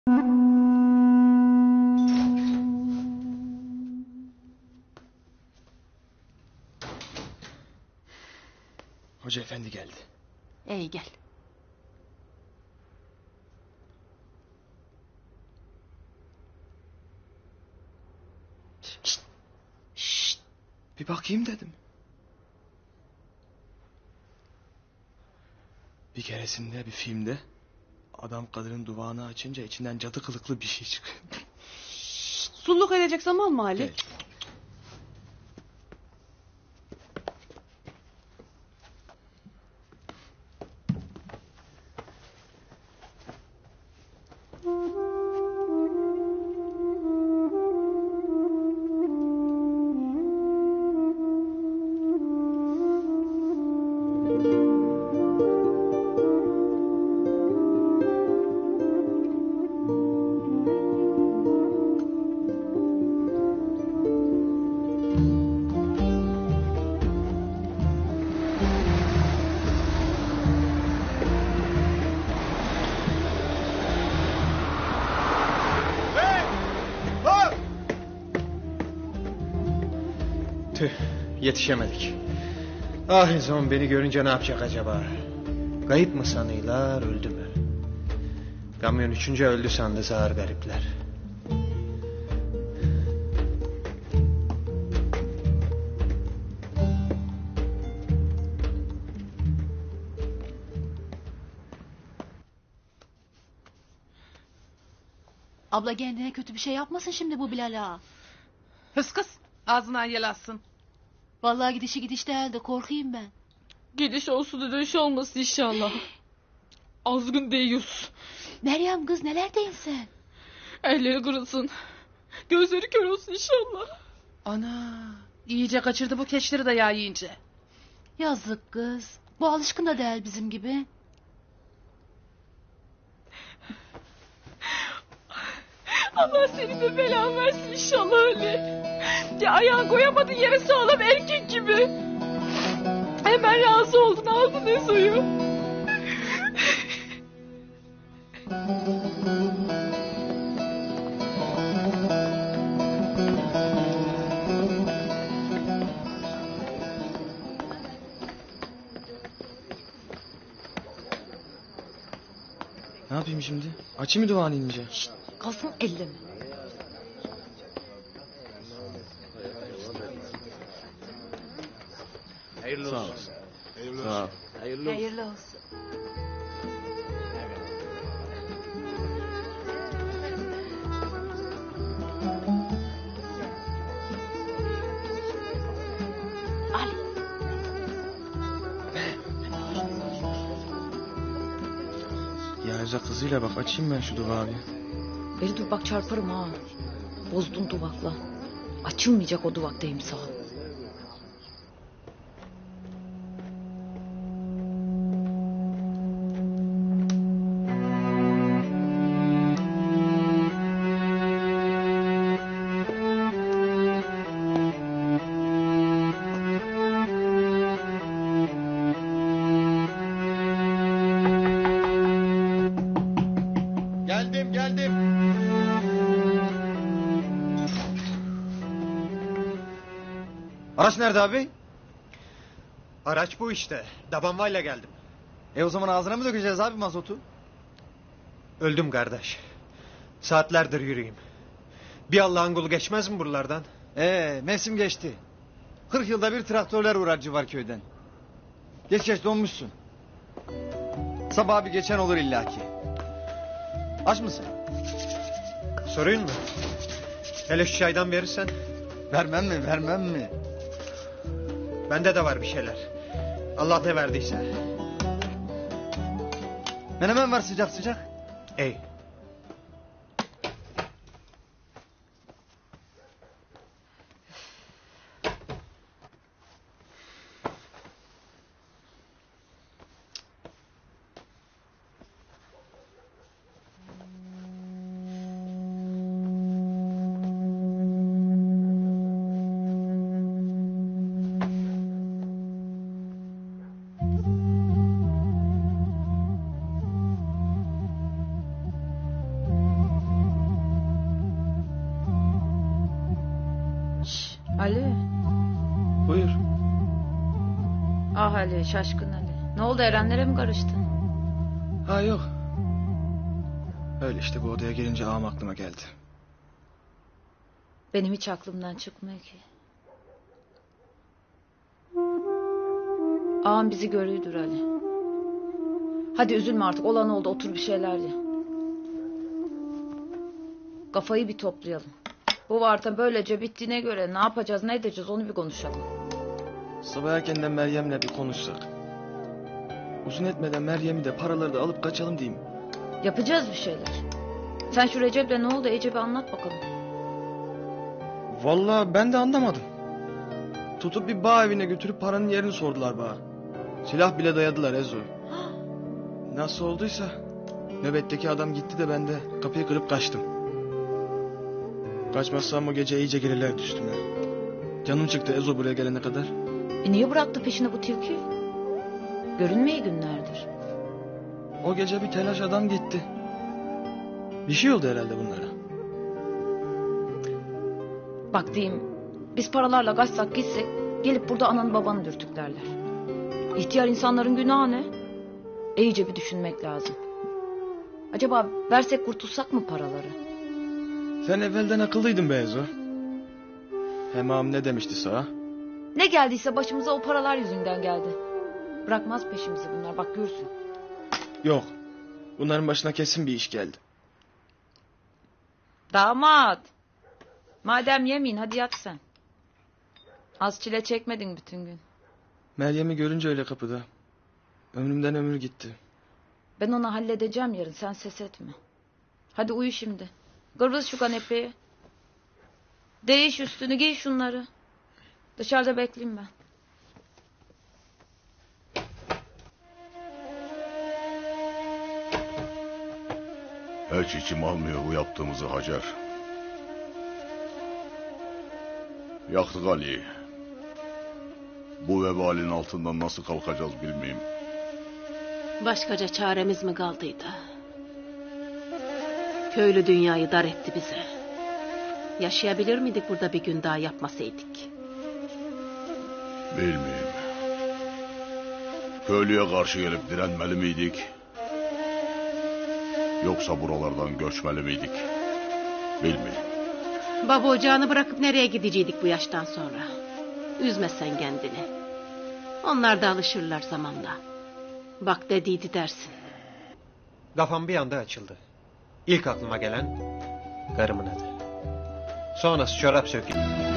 Hoca efendi geldi. İyi gel. Şşt. Şşt. Bir bakayım dedim. Bir keresinde bir filmde adam kadının duvağını açınca içinden cadı kılıklı bir şey çıkıyor. Sulluk edecek zaman mı Ali? Gel. Tüh, yetişemedik. Ah İzon beni görünce ne yapacak acaba? Kayıp mı sanıyorlar, öldü mü? Kamyon üçünce öldü sandı zar garipler. Abla kendine kötü bir şey yapmasın şimdi bu Bilal ağa. Hıs kız, ağzından yel alsın. Vallahi gidişi gidiş değil de korkayım ben. Gidiş olsun da dönüş olmasın inşallah. Azgın deyiz. Meryem kız neler deyin sen? Elleri kırılsın. Gözleri kör olsun inşallah. Ana, iyice kaçırdı bu keçleri de yağ yiyince. Yazık kız. Bu alışkın da değil bizim gibi. Allah seni de belan versin inşallah öyle. Ya ayağın koyamadın yere sağlam erkek gibi. Hemen razı oldun, aldın Ezo'yu. Ne yapayım şimdi? Açayım mı duvağını inince? Kalsın elleme. Sağ ol. Sağ ol. Hayırlı olsun. Ali. Ya kızıyla bak açayım ben şu duvağı bir. Beri dur bak çarparım ha. Bozdun duvakla. Açılmayacak o duvaktayım sağ ol. Geldim. Araç nerede abi? Araç bu işte. Dabanvayla geldim. O zaman ağzına mı dökeceğiz abi mazotu? Öldüm kardeş. Saatlerdir yürüyeyim. Bir Allah'ın kulu geçmez mi buralardan? Mevsim geçti. 40 yılda bir traktörler uğrar civar köyden. Geç donmuşsun. Sabah bir geçen olur illaki. Aç mısın? Sorayım mı? Hele şu çaydan verirsen. Vermem mi? Bende de var bir şeyler. Allah ne verdiyse. Menemen var sıcak. Ey. Ali. Buyur. Ah Ali, şaşkın Ali. Ne oldu, Erenlere mi karıştın? Ha yok. Öyle işte, bu odaya gelince ağam aklıma geldi. Benim hiç aklımdan çıkmıyor ki. Ağam bizi görüyordur Ali. Hadi üzülme artık, olan oldu, otur bir şeyler ye. Kafayı bir toplayalım. Bu varta böylece bittiğine göre ne yapacağız, ne edeceğiz onu bir konuşalım. Sabah erkenden Meryem'le bir konuşsak. Uzun etmeden Meryem'i de paraları da alıp kaçalım diyeyim. Yapacağız bir şeyler. Sen şu Recep'le ne oldu iyice bir anlat bakalım. Vallahi ben de anlamadım. Tutup bir bağ evine götürüp paranın yerini sordular bana. Silah bile dayadılar Ezo. Nasıl olduysa nöbetteki adam gitti de ben de kapıyı kırıp kaçtım. Kaçmazsam o gece iyice gelirlerdi üstüme. Canım çıktı Ezo buraya gelene kadar. Niye bıraktı peşine bu tilki? Görünmeyi günlerdir. O gece bir telaş adam gitti. Bir şey oldu herhalde bunlara. Bak diyeyim, biz paralarla kaçsak gitsek gelip burada ananı babanı dürtüklerler. İhtiyar insanların günahı ne? İyice bir düşünmek lazım. Acaba versek kurtulsak mı paraları? Sen evvelden akıllıydın be Ezo. Hem ağam ne demişti sana? Ne geldiyse başımıza o paralar yüzünden geldi. Bırakmaz peşimizi bunlar, bak görsün. Yok. Bunların başına kesin bir iş geldi. Damat. Madem yemeyin hadi yat sen. Az çile çekmedin bütün gün. Meryem'i görünce öyle kapıda. Ömrümden ömür gitti. Ben onu halledeceğim yarın, sen ses etme. Hadi uyu şimdi. Kıvrıl şu kanepeye. Değiş üstünü, giy şunları. Dışarıda bekleyeyim ben. Hiç içim almıyor bu yaptığımızı Hacer. Yaktık Ali'yi. Bu vebalin altından nasıl kalkacağız bilmeyeyim. Başkaca çaremiz mi kaldıydı? Köylü dünyayı dar etti bize. Yaşayabilir miydik burada bir gün daha yapmasaydık? Bilmeyeyim. Köylüye karşı gelip direnmeli miydik? Yoksa buralardan göçmeli miydik? Bilmeyeyim. Baba ocağını bırakıp nereye gideceydik bu yaştan sonra? Üzme sen kendini. Onlar da alışırlar zamanla. Bak dediydi dersin. Kafam bir anda açıldı. İlk aklıma gelen karımın adı. Sonrası çorap söküldü.